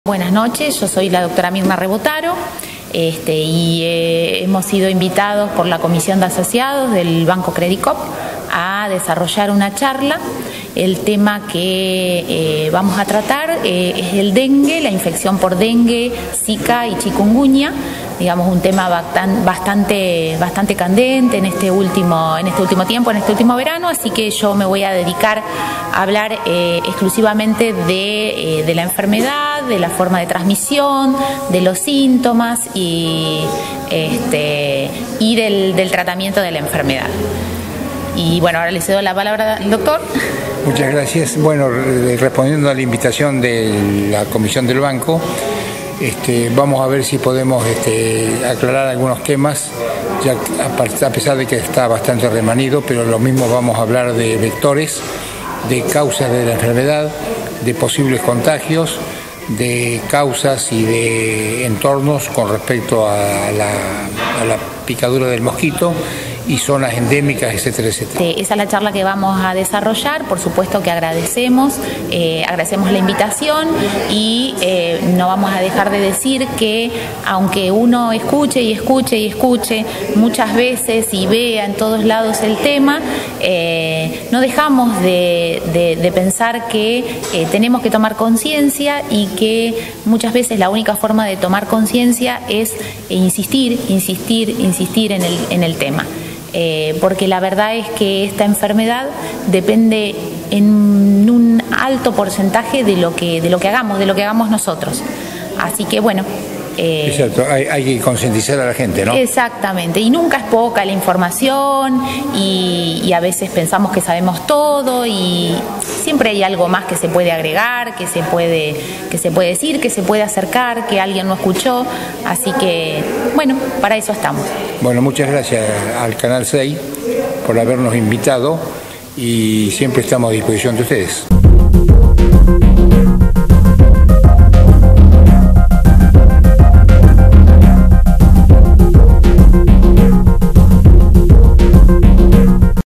Buenas noches, yo soy la doctora Mirna Rebotaro y hemos sido invitados por la Comisión de Asociados del Banco Credicop a desarrollar una charla. El tema que vamos a tratar es el dengue, la infección por dengue, zika y chikungunya, digamos un tema bastante candente en este último tiempo, en este último verano, así que yo me voy a dedicar a hablar exclusivamente de la enfermedad, de la forma de transmisión, de los síntomas y del tratamiento de la enfermedad. Y bueno, ahora le cedo la palabra al doctor. Muchas gracias. Bueno, respondiendo a la invitación de la Comisión del Banco, vamos a ver si podemos aclarar algunos temas, ya a pesar de que está bastante remanido, pero lo mismo vamos a hablar de vectores, de causas de la enfermedad, de posibles contagios, de causas y de entornos con respecto a la picadura del mosquito y zonas endémicas, etcétera, etcétera. Esa es la charla que vamos a desarrollar. Por supuesto que agradecemos la invitación y no vamos a dejar de decir que aunque uno escuche muchas veces y vea en todos lados el tema, no dejamos de pensar que tenemos que tomar conciencia y que muchas veces la única forma de tomar conciencia es insistir en el tema. Porque la verdad es que esta enfermedad depende en un alto porcentaje de lo que hagamos nosotros. Así que bueno. Exacto, hay que concientizar a la gente, ¿no? Exactamente, y nunca es poca la información y a veces pensamos que sabemos todo y siempre hay algo más que se puede agregar, que se puede decir, que se puede acercar, que alguien no escuchó, así que bueno, para eso estamos. Bueno, muchas gracias al Canal 6 por habernos invitado y siempre estamos a disposición de ustedes.